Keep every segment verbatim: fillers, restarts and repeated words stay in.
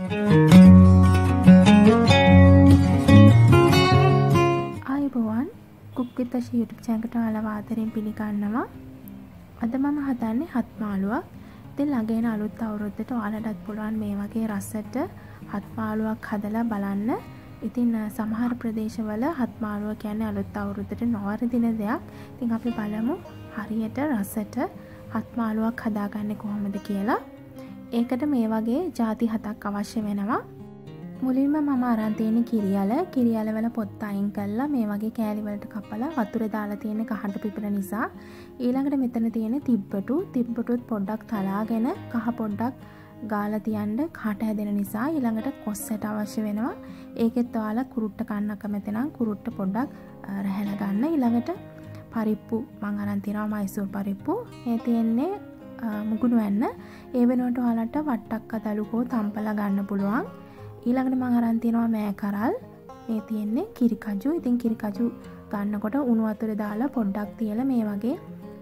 ආයුබෝවන් cook with Ashi YouTube channel එකට ඔයාලව ආදරෙන් පිළිගන්නවා. අද මම හදන්නේ හත් මාළුවක්. ඉතින් ළඟ එන අලුත් අවුරුද්දට ඔයාලටත් පුළුවන් මේ වගේ රසට හත් මාළුවක් හදලා බලන්න. ඉතින් සමහර ප්‍රදේශවල හත් මාළුව කියන්නේ අලුත් අවුරුද්දට නොවරදින දෙයක්. ඉතින් අපි බලමු හරියට රසට හත් මාළුවක් හදාගන්නේ කොහොමද කියලා. ඒකට මේ වගේ ಜಾති හතක් අවශ්‍ය වෙනවා. මුලින්ම මම අරන් තියෙන කිරියල කිරියල වල පොත්ත අයින් කරලා මේ වගේ කෑලි වලට කපලා වතුරේ දාලා තියෙන කහට පිපෙන නිසා ඊළඟට මෙතන තියෙන තිබ්බටු තිබ්බටුත් පොඩ්ඩක් තලාගෙන කහ පොඩ්ඩක් ගාලා තියන්න කහට හැදෙන නිසා ඊළඟට කොස්සට අවශ්‍ය වෙනවා. ඒකෙත් ඔයාලා කුරුට්ට කන්න කැමති නම් කුරුට්ට පොඩ්ඩක් රැහැලා ගන්න. ඊළඟට පරිප්පු මම අරන් තියනවා මයිසූර් පරිප්පු. මේ තියෙන්නේ මුගුණු වෙන්න. ඒ වෙනුවට ඔයාලට වට්ටක්ක දලුකෝ තම්පලා ගන්න පුළුවන්. ඊළඟට මම අරන් තියනවා මෑ කරල්. මේ තියෙන්නේ කිරි කජු. ඉතින් කිරි කජු ගන්නකොට උණු වතුරේ දාලා පොඩ්ඩක් තියලා මේ වගේ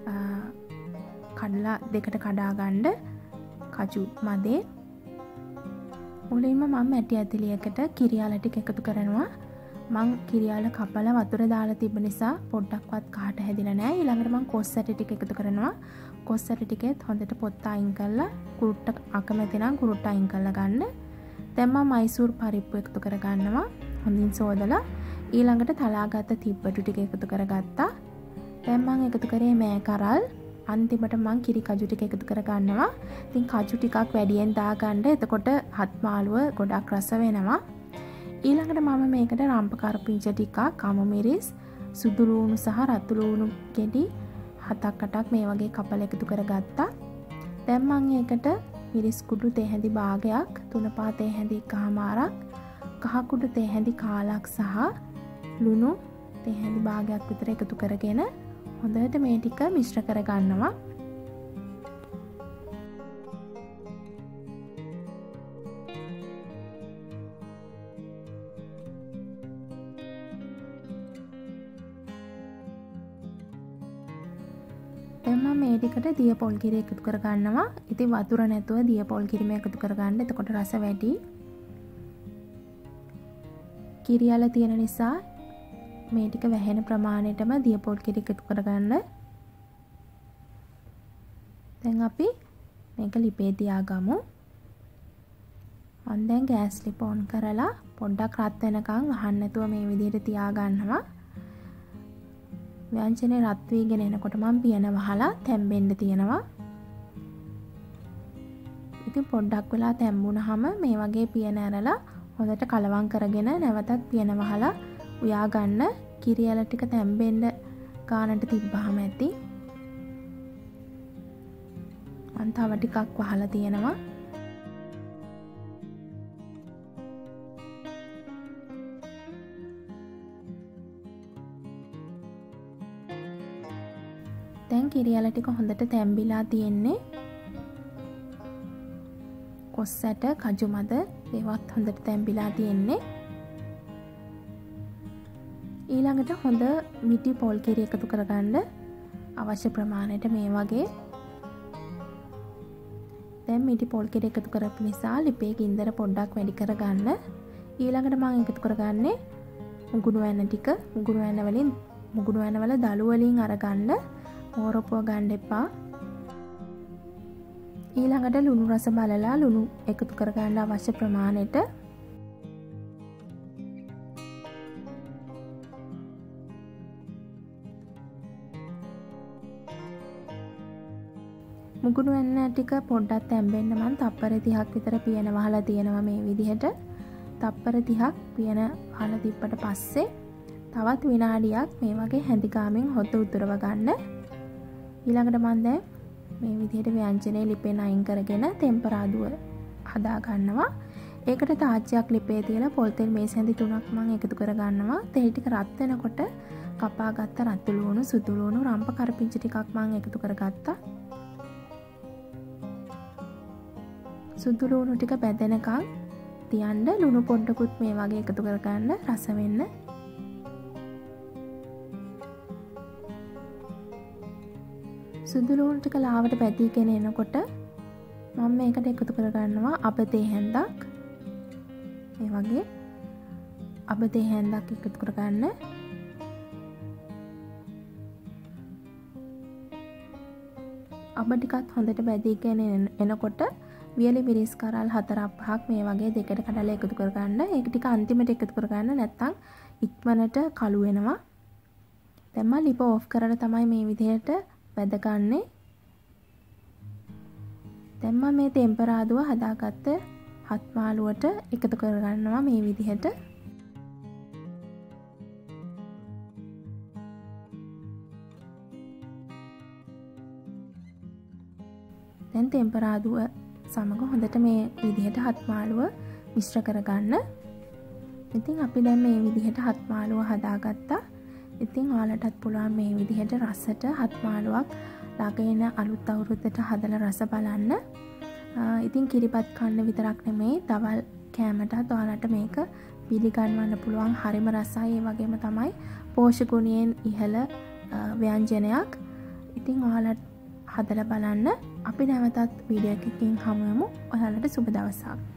කඩලා දෙකට කඩා ගන්න කජු මදේ. මුලින්ම මම මැටි ඇතිලියකට කිරියාල ටික එකතු කරනවා. මම කිරියාල කපලා වතුරේ දාලා තිබ්බ නිසා පොඩ්ඩක්වත් කහට හැදිලා නැහැ. ඊළඟට මම කොස් ඇටි ටික එකතු කරනවා. කොස් ඇටි ටිකෙත් හොඳට පොත්ත අයින් කරලා කුරුට්ට අකමැති නම් කුරුට්ට අයින් කරලා ගන්න. දැන් මම මයිසූර් පරිප්පු එකතු කර ගන්නවා. හොඳින් සෝදලා ඊළඟට තලාගත්ත තිබ්බටු ටික එකතු කරගත්තා. දැන් මම එකතු කරේ මෑ කරල්. අන්තිමට මම කිරි කජු ටික එකතු කර ගන්නවා. ඉතින් කජු ටිකක් වැඩියෙන් දාගන්න. එතකොට හත් මාළුව ගොඩක් රස වෙනවා. ඊළඟට මම මේකට රම්ප කරපිංච ටිකක්, කමු මිරිස්, සුදු ලූණු සහ රතු ලූණු ගෙඩි හතක් අටක් මේ වගේ කපලා එකතු කරගත්තා. දැන් මම ඒකට මිරිස් කුඩු තේ හැඳි භාගයක්, තුන පහ තේ හැඳි එකමාරක්, කහ කුඩු තේ හැඳි කාලක් සහ ලුණු තේ හැඳි භාගයක් විතර එකතු කරගෙන හොඳට මේ ටික මිශ්‍ර කර ගන්නවා. දැන් මම මේ ටිකට දිය පොල් කිරි එකතු කර ගන්නවා. ඉතින් වතුර නැතුව දිය පොල් කිරිම එකතු කර ගන්න. එතකොට රස වැඩි. කිරියල තියෙන නිසා මේ ටික වැහෙන ප්‍රමාණයටම දිය පොල් කිරි එකතු කර ගන්න. දැන් අපි මේක ලිපේ තියාගමු. මම දැන් ගෑස් ලිප ඔන් කරලා පොඩ්ඩක් රත් වෙනකන් අහන්න නැතුව මේ විදිහට තියාගන්නවා. ව්‍යංජනේ රත් වීගෙන එනකොට මම පියන වහලා තැම්බෙන්න තියනවා. ඉතින් පොඩ්ඩක් වෙලා තැම්බුනහම මේ වගේ පියන ඇරලා හොඳට කලවම් කරගෙන නැවතත් පියන වහලා උයා ගන්න. කිරියල ටික තැම්බෙන්න ගානට තිබ්බහම ඇති. මම තව ටිකක් වහලා තියෙනවා. දැන් කිරියල ටික හොඳට තැම්බිලා තියෙන්නේ. කොස්සට කජු මද ඒවත් හොඳට තැම්බිලා තියෙන්නේ. ඊළඟට හොඳ මිටි පොල් කිරි එකතු කරගන්න අවශ්‍ය ප්‍රමාණයට මේ වගේ. දැන් මිටි පොල් කිරි එකතු කරපු නිසා ලිපේ ගින්දර පොඩ්ඩක් වැඩි කරගන්න. ඊළඟට මම එකතු කරගන්නේ මුගුණු වැන්න ටික. මුගුණු වැන්න වලින් මුගුණු වැන්න වල දළු වලින් අරගන්න. මෝරපුව ගන්න එපා. ඊළඟට ලුණු රස බලලා ලුණු එකතු කරගන්න අවශ්‍ය ප්‍රමාණයට. මුගුණු වෙන්න ටික පොඩ්ඩක් තැම්බෙන්න මම තප්පර තිහක් විතර පියන වහලා තියෙනවා මේ විදිහට. තප්පර තිහක් පියන වහලා තිබ්බට පස්සේ තවත් විනාඩියක් මේ වගේ හැඳි ගාමින් හොත උතුරව ගන්න. ඊළඟට මම දැන් මේ විදිහට ව්‍යංජනේ ලිපෙන් අයින් කරගෙන ටෙම්පරාදුව හදා ගන්නවා. ඒකට තාච්චියක් ලිපේ තියලා පොල් තෙල් මේස් හැඳි තුනක් මම එකතු කර ගන්නවා. තෙල් ටික රත් වෙනකොට කපාගත්ත රතු ලුණු, සුදු ලුණු, රම්ප කරපිංච ටිකක් මම එකතු කරගත්තා. සුදු ලුණු ටික බැදෙනකන් තියන්න. ලුණු පොඩ්ඩකුත් මේ වගේ එකතු කරගන්න රස වෙන්න. සුදු ලුණු ටික ලාවට බැදීගෙන එනකොට මම මේකට එකතු කරගන්නවා අපතේ හැන්දක්. වගේ අබ දෙක හැන්දක් එකතු කරගන්න. අබ ටිකත් හොඳට බැදීගෙන එනකොට වියලි මිරිස් කරල් හතරක් පහක් මේ වගේ දෙකට කඩලා එකතු කරගන්න. ඒක ටික අන්තිමට එකතු කරගන්න නැත්නම් ඉක්මනට කළු වෙනවා. දැන් මම ලිප ඕෆ් කරලා තමයි මේ විදිහට වැදගන්නේ. දැන් මම මේ ටෙම්පරාදුව හදාගත්ත හත් මාළුවට එකතු කරගන්නවා මේ විදිහට. දැන් ටෙම්පරාදුව සමග හොඳට මේ විදිහට හත් මාළුව මිශ්‍ර කරගන්න. ඉතින් අපි දැන් මේ විදිහට හත් මාළුව හදාගත්තා. ඉතින් ඔයාලටත් පුළුවන් මේ විදිහට රසට හත් මාළුවක් ළඟ එන අලුත් අවුරුද්දට හදලා රස බලන්න. ඉතින් කිරිපත් කන්න විතරක් නෙමෙයි දවල් කෑමටත් ඔයාලට මේක පිළිගන්වන්න පුළුවන්. හරිම රසයි. ඒ වගේම තමයි පෝෂක ගුණයෙන් ඉහළ ව්‍යංජනයක්. ඉතින් ඔයාලට හදලා බලන්න. අපි නැවතත් වීඩියෝ එකකින් හමු වෙමු. ඔයාලට සුබ දවසක්.